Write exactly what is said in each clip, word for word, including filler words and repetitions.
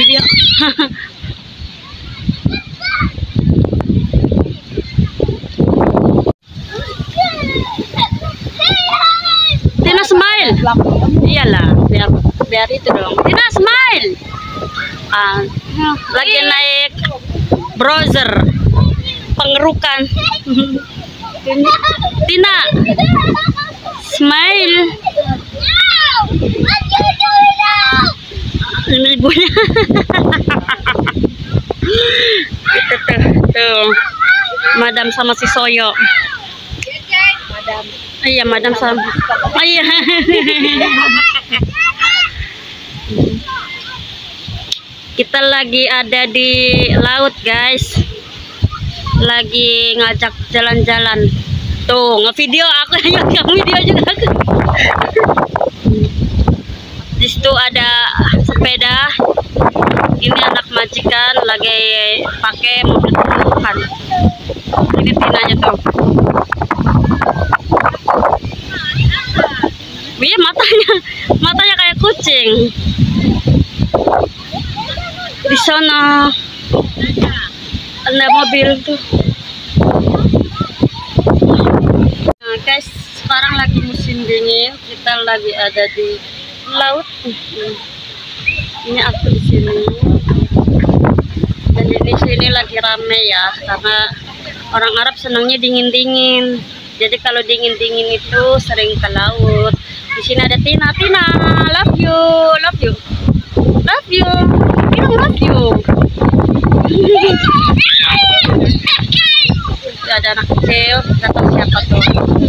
video. Tina smile. Iyalah, biar biar itu dong. Tina smile. Ah, lagi naik browser pengerukan. Tina smile. Ini ibunya. Itu tuh, tuh. Madam sama si Soyo. Madam. Iya, madam sama. Oh, iya. Kita lagi ada di laut, guys. Lagi ngajak jalan-jalan. Tuh, ngevideo aku, ayo kamu video juga aku. Di situ ada sepeda. Ini anak majikan lagi pakai mobil tumbukan. Ini Tinanya tuh. Iya, matanya, matanya kayak kucing. Di sana ada mobil tuh. Nah, guys, sekarang lagi musim dingin. Kita lagi ada di laut. Ini aku di sini. Dan di sini lagi rame ya, karena orang Arab senangnya dingin-dingin. Jadi kalau dingin-dingin itu sering ke laut. Di sini ada Tina, Tina, love you, love you, love you, bilang love you. Itu ada anak kecil, nggak tahu siapa tuh.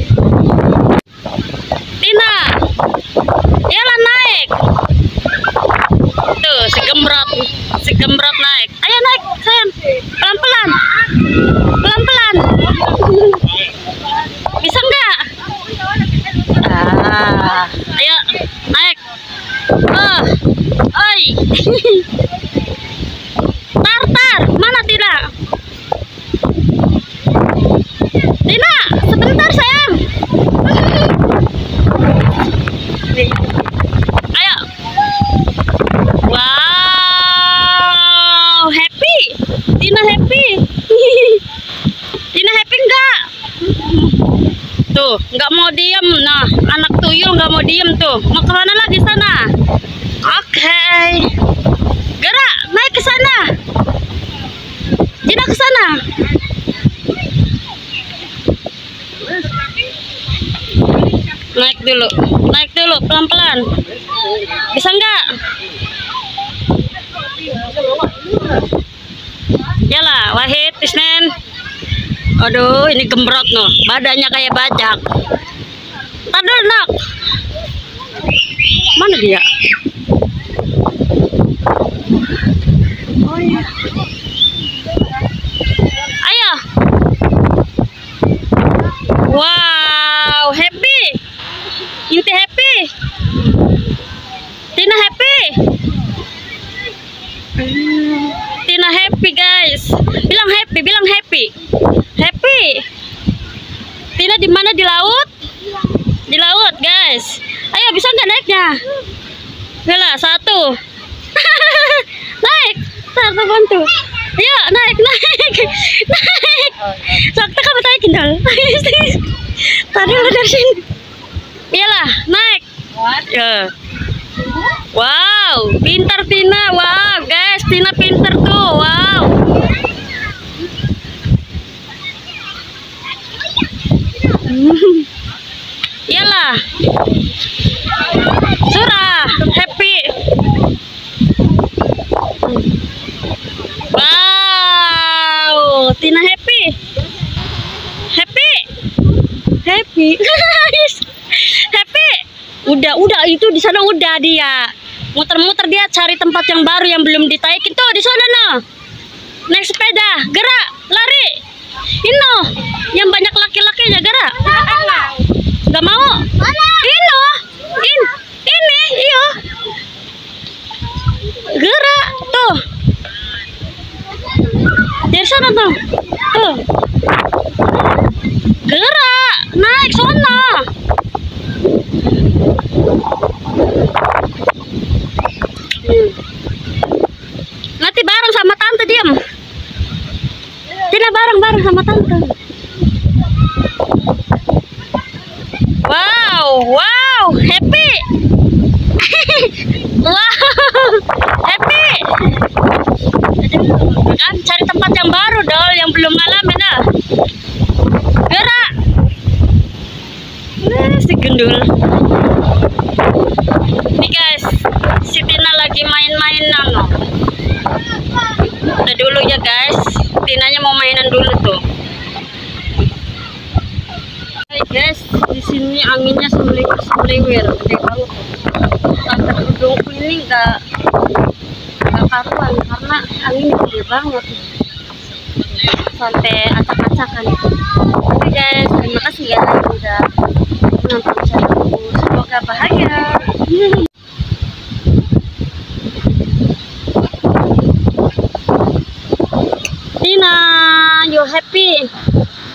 Tina, iyalah naik. Tuh, si gembrot, si gembrot naik. Ayo naik, sayang, pelan-pelan, pelan-pelan. Bisa nggak? Ah, ayo naik. Oh, oi. Tar, tar, mana Tina? Tina, sebentar sayang. Nih. Ayo. Wow, happy. Tina happy. Tina happy enggak? Tuh, nggak mau diem. Nah, anak tuyul nggak mau diem tuh. Mau kemana lagi sana? Oke, okay. Gerak, naik ke sana. Tina ke sana. Naik dulu, naik dulu, pelan-pelan. Bisa nggak? Yalah, Wahid, Isnen. Aduh, ini gembrot noh, badannya kayak bajak. Tadul nak, mana dia? Oh iya. Ayo. Wow, happy. Inti happy. Tina happy. Tina happy, guys. Bilang happy, bilang happy. Happy. Tina di mana? Di laut? Di laut, guys. Ayo, bisa nggak naiknya? Yalah, satu. Naik. Satu bantu. Ayo, naik, naik. Naik. Sakta kamu taikin dal. Tadi lu dari sini. Iyalah, naik. Ya. Wow, pintar Tina. Wow, guys, Tina pintar tuh. Wow. Iyalah. Surah, happy. Wow, Tina happy. Happy. Happy. Happy. Udah, udah itu di sana udah dia. Muter-muter dia cari tempat yang baru yang belum ditaikin tuh di sana noh. Naik sepeda, gerak, lari. Ino, yang banyak laki-lakinya gerak. Gak mau? Ino, in, ini, iyo. Gerak tuh. Dari sana tuh. Tuh. Gerak, naik sana. Hmm. bareng-bareng sama tante. Wow, wow, happy. Wow, happy. Kan cari tempat yang baru dol, yang belum ngalamin lah. Gerak. Eh, si gendul. Nih guys, si Tina lagi main-main nano. Udah dulu ya guys, Tinanya mau mainan dulu tuh. Hai guys, di sini anginnya semeliwir-semeliwir, gede banget. Sampai hidungku ini nggak nggak karuan karena anginnya gede banget. Sampai acak-acakan. Oke guys, terima kasih ya udah nonton channelku. Semoga bahagia. Tina, you happy?